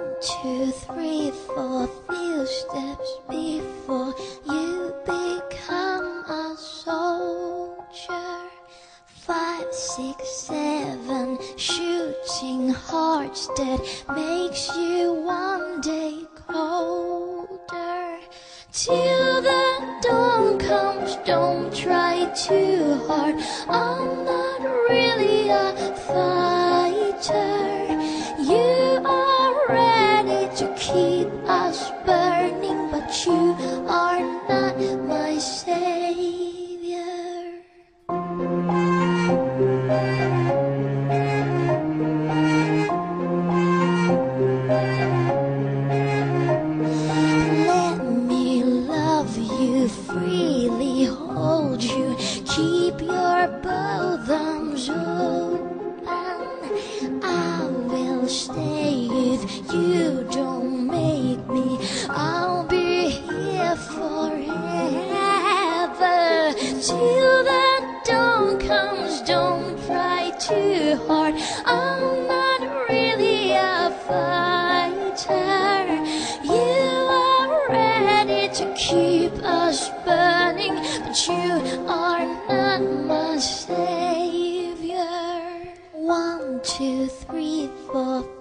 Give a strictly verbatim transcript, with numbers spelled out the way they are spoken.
two, three, four, few steps before you become a soldier. Five, six, seven, shooting hearts that makes you one day colder. Till the dawn comes, don't try too hard. I'm not really a fighter. You are ready to keep us burning, but you are not my savior. Let me love you, freely hold you, keep your both arms open. I will stay if you don't make me. I'll be here forever. Till the dawn comes, don't try too hard. I'm not really a fighter. You are ready to keep us burning, but you are not my savior. One, two, three, four,